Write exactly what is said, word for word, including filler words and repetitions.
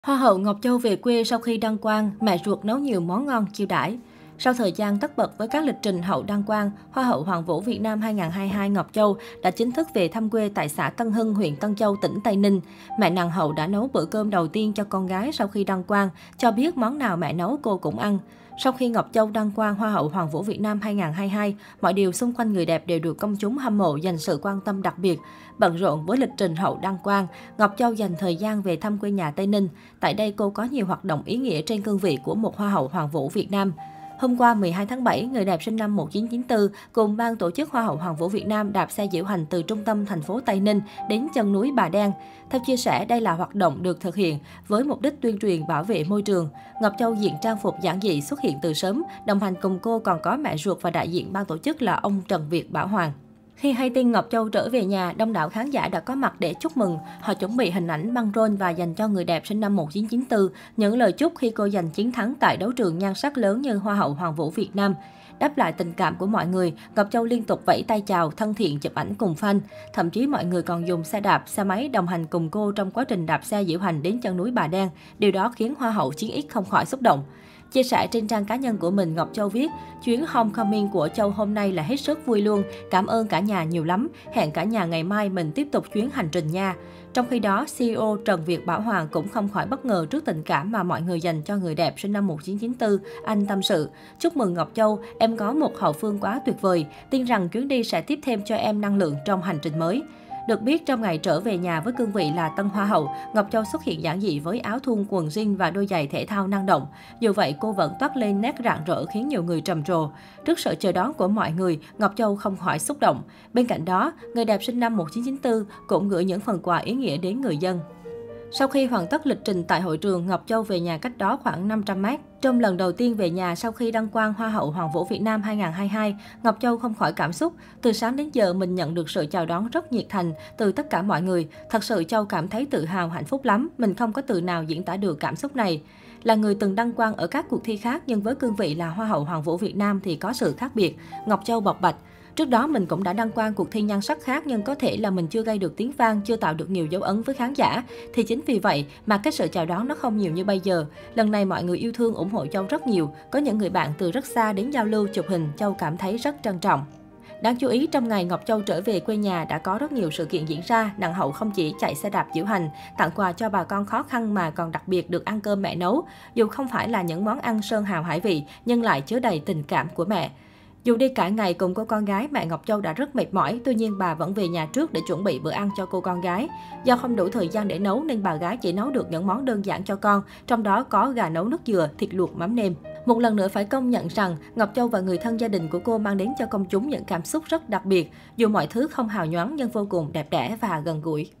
Hoa hậu Ngọc Châu về quê sau khi đăng quang, mẹ ruột nấu nhiều món ngon chiêu đãi. Sau thời gian tất bật với các lịch trình hậu đăng quang, Hoa hậu Hoàng vũ Việt Nam hai không hai hai Ngọc Châu đã chính thức về thăm quê tại xã Tân Hưng, huyện Tân Châu, tỉnh Tây Ninh. Mẹ nàng hậu đã nấu bữa cơm đầu tiên cho con gái sau khi đăng quang, cho biết món nào mẹ nấu cô cũng ăn. Sau khi Ngọc Châu đăng quang Hoa hậu Hoàng vũ Việt Nam hai không hai hai, mọi điều xung quanh người đẹp đều được công chúng hâm mộ dành sự quan tâm đặc biệt. Bận rộn với lịch trình hậu đăng quang, Ngọc Châu dành thời gian về thăm quê nhà Tây Ninh. Tại đây cô có nhiều hoạt động ý nghĩa trên cương vị của một Hoa hậu Hoàng vũ Việt Nam. Hôm qua mười hai tháng bảy, người đẹp sinh năm một nghìn chín trăm chín mươi tư cùng ban tổ chức Hoa hậu Hoàng vũ Việt Nam đạp xe diễu hành từ trung tâm thành phố Tây Ninh đến chân núi Bà Đen. Theo chia sẻ, đây là hoạt động được thực hiện với mục đích tuyên truyền bảo vệ môi trường. Ngọc Châu diện trang phục giản dị xuất hiện từ sớm, đồng hành cùng cô còn có mẹ ruột và đại diện ban tổ chức là ông Trần Việt Bảo Hoàng. Khi hay tin Ngọc Châu trở về nhà, đông đảo khán giả đã có mặt để chúc mừng. Họ chuẩn bị hình ảnh băng rôn và dành cho người đẹp sinh năm một nghìn chín trăm chín mươi tư những lời chúc khi cô giành chiến thắng tại đấu trường nhan sắc lớn như Hoa hậu Hoàng vũ Việt Nam. Đáp lại tình cảm của mọi người, Ngọc Châu liên tục vẫy tay chào, thân thiện chụp ảnh cùng fan. Thậm chí mọi người còn dùng xe đạp, xe máy đồng hành cùng cô trong quá trình đạp xe diễu hành đến chân núi Bà Đen. Điều đó khiến Hoa hậu Chiến X không khỏi xúc động. Chia sẻ trên trang cá nhân của mình, Ngọc Châu viết, chuyến homecoming của Châu hôm nay là hết sức vui luôn, cảm ơn cả nhà nhiều lắm, hẹn cả nhà ngày mai mình tiếp tục chuyến hành trình nha. Trong khi đó, xê e ô Trần Việt Bảo Hoàng cũng không khỏi bất ngờ trước tình cảm mà mọi người dành cho người đẹp sinh năm một nghìn chín trăm chín mươi tư. Anh tâm sự, chúc mừng Ngọc Châu, em có một hậu phương quá tuyệt vời, tin rằng chuyến đi sẽ tiếp thêm cho em năng lượng trong hành trình mới. Được biết, trong ngày trở về nhà với cương vị là tân Hoa hậu, Ngọc Châu xuất hiện giản dị với áo thun, quần jean và đôi giày thể thao năng động. Dù vậy, cô vẫn toát lên nét rạng rỡ khiến nhiều người trầm trồ. Trước sự chờ đón của mọi người, Ngọc Châu không khỏi xúc động. Bên cạnh đó, người đẹp sinh năm một nghìn chín trăm chín mươi tư cũng gửi những phần quà ý nghĩa đến người dân. Sau khi hoàn tất lịch trình tại hội trường, Ngọc Châu về nhà cách đó khoảng năm trăm mét. Trong lần đầu tiên về nhà sau khi đăng quang Hoa hậu Hoàng vũ Việt Nam hai không hai hai, Ngọc Châu không khỏi cảm xúc. Từ sáng đến giờ mình nhận được sự chào đón rất nhiệt thành từ tất cả mọi người. Thật sự Châu cảm thấy tự hào, hạnh phúc lắm. Mình không có từ nào diễn tả được cảm xúc này. Là người từng đăng quang ở các cuộc thi khác nhưng với cương vị là Hoa hậu Hoàng vũ Việt Nam thì có sự khác biệt. Ngọc Châu bộc bạch. Trước đó mình cũng đã đăng quang cuộc thi nhan sắc khác nhưng có thể là mình chưa gây được tiếng vang, chưa tạo được nhiều dấu ấn với khán giả. Thì chính vì vậy mà cái sự chào đón nó không nhiều như bây giờ. Lần này mọi người yêu thương ủng hộ Châu rất nhiều. Có những người bạn từ rất xa đến giao lưu chụp hình, Châu cảm thấy rất trân trọng. Đáng chú ý, trong ngày Ngọc Châu trở về quê nhà đã có rất nhiều sự kiện diễn ra. Nàng hậu không chỉ chạy xe đạp diễu hành, tặng quà cho bà con khó khăn mà còn đặc biệt được ăn cơm mẹ nấu. Dù không phải là những món ăn sơn hào hải vị, nhưng lại chứa đầy tình cảm của mẹ. Dù đi cả ngày cùng cô con gái, mẹ Ngọc Châu đã rất mệt mỏi, tuy nhiên bà vẫn về nhà trước để chuẩn bị bữa ăn cho cô con gái. Do không đủ thời gian để nấu nên bà gái chỉ nấu được những món đơn giản cho con, trong đó có gà nấu nước dừa, thịt luộc mắm nêm. Một lần nữa phải công nhận rằng Ngọc Châu và người thân gia đình của cô mang đến cho công chúng những cảm xúc rất đặc biệt, dù mọi thứ không hào nhoáng nhưng vô cùng đẹp đẽ và gần gũi.